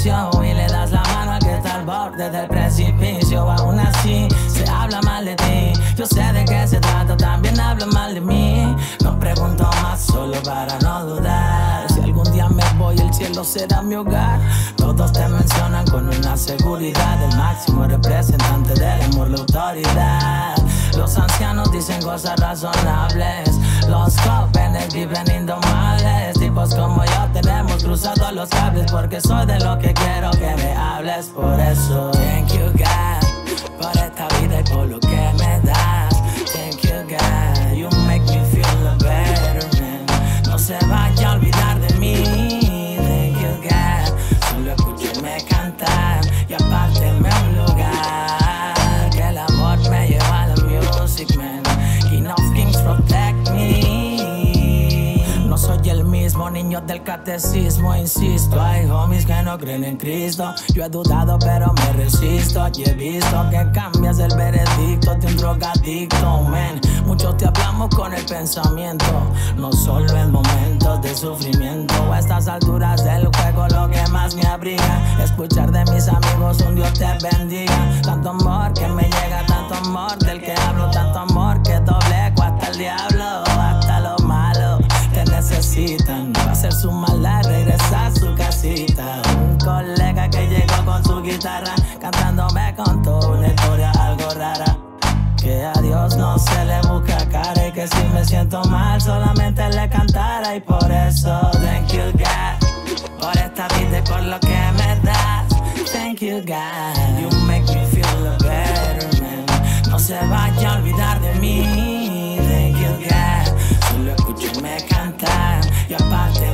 inicio y le das la mano al que está al borde del precipicio. Aún así se habla mal de ti. Yo sé de qué se trata, también hablan mal de mí. No pregunto más solo para no dudar. Si algún día me voy, el cielo será mi hogar. Todos te mencionan con una seguridad, el máximo representante del amor, la autoridad. Los ancianos dicen cosas razonables, los jóvenes viven indomables. Tipos como yo tenemos cruzados los cables, porque soy de lo que quiero que me hables. Por eso, thank you God, por esta vida y por lo que me das. Thank you God, you make me feel a better man. No se vaya a olvidar de mí. Thank you God, solo escúchame cantar y apárteme un lugar. Que el amor me lleva a la music, man. King of Kings protect me. No soy el mismo niño del catecismo, insisto. Hay homies que no creen en Cristo. Yo he dudado pero me resisto. Y he visto que cambias el veredicto de un drogadicto, man. Muchos te hablamos con el pensamiento, no solo en momentos de sufrimiento. A estas alturas del juego lo que más me abriga, escuchar de mis amigos un Dios te bendiga. Tanto amor que me llega, tanto amor del que hablo, tanto amor que doblego hasta el diablo, hasta lo malo. Te necesitan para hacer su maldad, regresar a su casita. Un colega que llegó con su guitarra, cantando me contó una historia algo rara. Que a Dios no se le busca cara y que si me siento mal solamente le cantara. Y por eso, thank you God, por esta vida y por lo que me das. Thank you God, you make me feel a better man. No se vaya a olvidar de mí. Thank you God, solo escúchame cantar y aparte